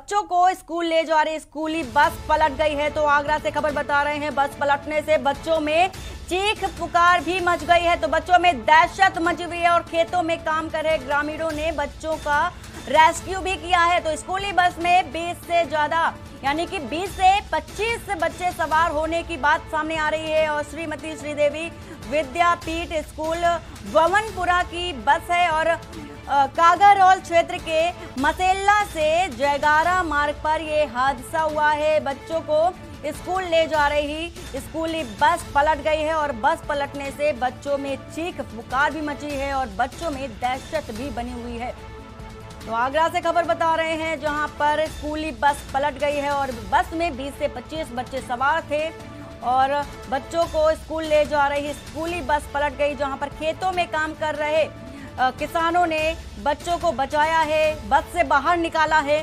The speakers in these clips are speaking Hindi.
बच्चों को स्कूल ले जा रही स्कूली बस पलट गई है। तो आगरा से खबर बता रहे हैं, बस पलटने से बच्चों में चीख पुकार भी मच गई है। तो बच्चों में दहशत मची हुई है और खेतों में काम कर रहे ग्रामीणों ने बच्चों का रेस्क्यू भी किया है। तो स्कूली बस में 20 से ज्यादा यानी कि 20 से 25 बच्चे सवार होने की बात सामने आ रही है। और श्रीमती श्रीदेवी विद्यापीठ स्कूल ववनपुरा की बस है और कागारोल क्षेत्र के मसेल्ला से जयगारा मार्ग पर यह हादसा हुआ है। बच्चों को स्कूल ले जा रही स्कूली बस पलट गई है और बस पलटने से बच्चों में चीख पुकार भी मची है और बच्चों में दहशत भी बनी हुई है। तो आगरा से खबर बता रहे हैं, जहां पर स्कूली बस पलट गई है और बस में 20 से 25 बच्चे सवार थे और बच्चों को स्कूल ले जा रही स्कूली बस पलट गई। जहां पर खेतों में काम कर रहे किसानों ने बच्चों को बचाया है, बस से बाहर निकाला है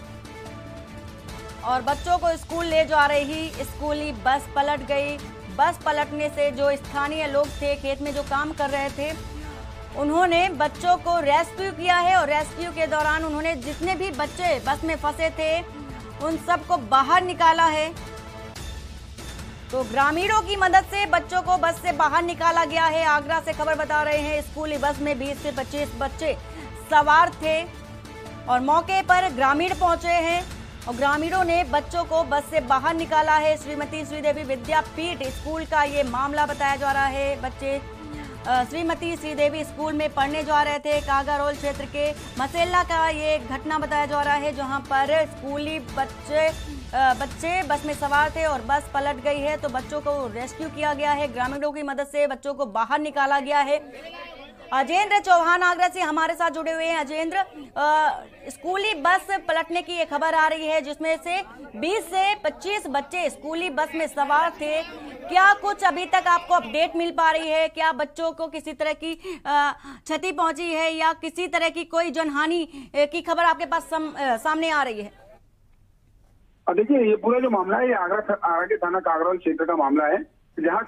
और बच्चों को स्कूल ले जा रही स्कूली बस पलट गई। बस पलटने से जो स्थानीय लोग थे, खेत में जो काम कर रहे थे, उन्होंने बच्चों को रेस्क्यू किया है और रेस्क्यू के दौरान उन्होंने जितने भी बच्चे बस में फंसे थे उन सबको बाहर निकाला है। तो ग्रामीणों की मदद से बच्चों को बस से बाहर निकाला गया है। आगरा से खबर बता रहे हैं, स्कूली बस में 20 से 25 बच्चे सवार थे और मौके पर ग्रामीण पहुंचे हैं और ग्रामीणों ने बच्चों को बस से बाहर निकाला है। श्रीमती श्रीदेवी विद्यापीठ स्कूल का ये मामला बताया जा रहा है। बच्चे श्रीमती श्रीदेवी स्कूल में पढ़ने जा रहे थे। कागारोल क्षेत्र के मसेल्ला का ये घटना बताया जा रहा है, जहां पर स्कूली बच्चे बस में सवार थे और बस पलट गई है। तो बच्चों को रेस्क्यू किया गया है, ग्रामीणों की मदद से बच्चों को बाहर निकाला गया है। अजेंद्र चौहान आगरा से हमारे साथ जुड़े हुए हैं। अजेंद्र, स्कूली बस पलटने की ये खबर आ रही है जिसमें से 20 से 25 बच्चे स्कूली बस में सवार थे। क्या कुछ अभी तक आपको अपडेट मिल पा रही है? क्या बच्चों को किसी तरह की क्षति पहुंची है या किसी तरह की कोई जनहानि की खबर आपके पास सामने आ रही है? देखिए, ये पूरा जो मामला है ये आगरा के थाना कागरोल क्षेत्र का मामला है, जहाँ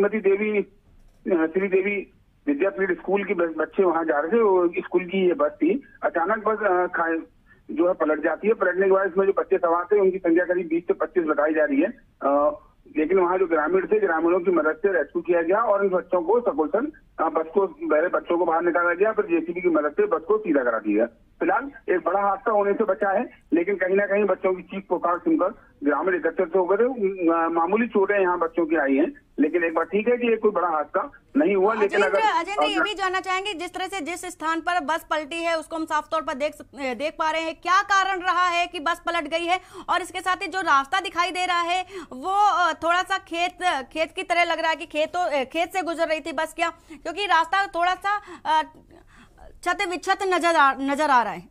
श्रीदेवी विद्यापीठ स्कूल की बच्चे वहां जा रहे थे। वो स्कूल की ये बस थी। अचानक बस जो है पलट जाती है। पलटने के बाद इसमें जो बच्चे सवार थे उनकी संख्या करीब 20 से 25 बताई जा रही है। लेकिन वहां जो ग्रामीण थे, ग्रामीणों की मदद से रेस्क्यू किया गया और इन बच्चों को सकुशल बच्चों को बाहर निकाला गया, फिर जेसीबी की मदद से बस को सीधा करा दिया। फिलहाल एक बड़ा हादसा होने से बचा है, लेकिन कहीं ना कहीं बच्चों की चीख पुकार सुनकर ग्रामीण एकत्रित हो गए। मामूली चोटें यहाँ बच्चों की आई हैं, लेकिन एक बार ठीक है कि ये कोई बड़ा हादसा नहीं हुआ। लेकिन अजेंद्र, ये भी जानना चाहेंगे, जिस तरह से जिस स्थान पर बस पलटी है उसको हम साफ तौर पर देख पा रहे हैं, क्या कारण रहा है कि बस पलट गई है? और इसके साथ ही जो रास्ता दिखाई दे रहा है वो थोड़ा सा खेत की तरह लग रहा है कि खेत से गुजर रही थी बस, क्या? क्योंकि रास्ता थोड़ा सा छत विक्षत नजर आ रहा है।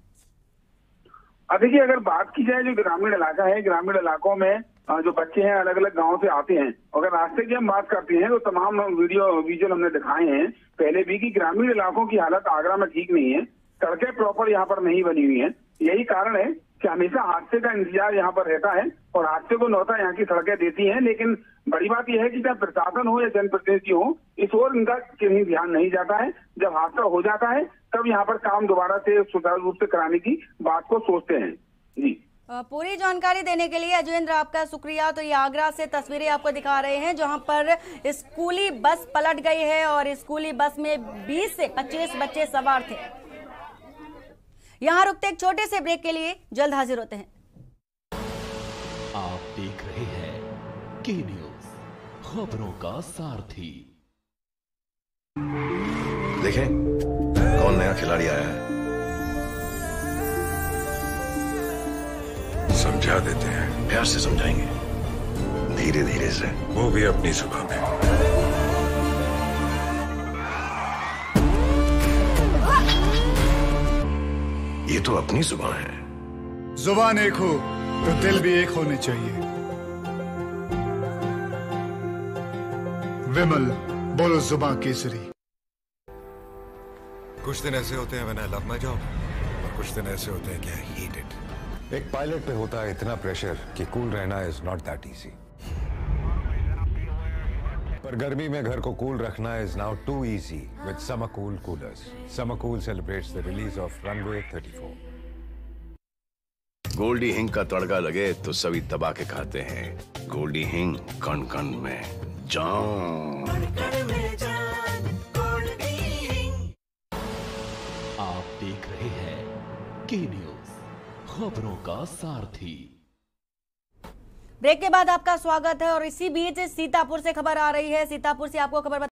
देखिए, अगर बात की जाए जो ग्रामीण इलाका है, ग्रामीण इलाकों में जो बच्चे हैं अलग अलग गांव से आते हैं। अगर रास्ते की हम बात करते हैं तो तमाम विजुअल हमने दिखाए हैं पहले भी कि ग्रामीण इलाकों की हालत आगरा में ठीक नहीं है। सड़कें प्रॉपर यहाँ पर नहीं बनी हुई हैं। यही कारण है कि हमेशा हादसे का इंतजार यहाँ पर रहता है और हादसे को न्योता यहाँ की सड़कें देती हैं। लेकिन बड़ी बात यह है कि चाहे प्रशासन हो या जनप्रतिनिधि हो, इस ओर इनका कहीं ध्यान नहीं जाता है। जब हादसा हो जाता है तब यहाँ पर काम दोबारा से सुचारू रूप से कराने की बात को सोचते हैं। जी, पूरी जानकारी देने के लिए अजेंद्र आपका शुक्रिया। तो ये आगरा से तस्वीरें आपको दिखा रहे हैं, जहां पर स्कूली बस पलट गई है और स्कूली बस में 20 से 25 बच्चे सवार थे। यहां रुकते एक छोटे से ब्रेक के लिए, जल्द हाजिर होते हैं। आप देख रहे हैं के न्यूज, खबरों का सारथी। देखें कौन नया खिलाड़ी आया है। समझा देते हैं। प्यार से समझाएंगे, धीरे धीरे से, वो भी अपनी जुबान में। ये तो अपनी जुबान है। जुबान एक हो तो दिल भी एक होने चाहिए। विमल, बोलो जुबान केसरी। कुछ दिन ऐसे होते हैं when I love my job, और कुछ दिन ऐसे होते हैं कि आई हेट इट। एक पायलट पे होता है इतना प्रेशर कि कूल रहना इज नॉट दैट इजी। पर गर्मी में घर को कूल रखना is now too easy with summer cool coolers. Summer cool celebrates the release of runway 34। Goldie Hing का तड़का लगे तो सभी दबा के खाते हैं। गोल्डी हिंग, कण कण में जान। आप देख रहे हैं के न्यूज, खबरों का सारथी। ब्रेक के बाद आपका स्वागत है और इसी बीच सीतापुर से खबर आ रही है। सीतापुर से आपको खबर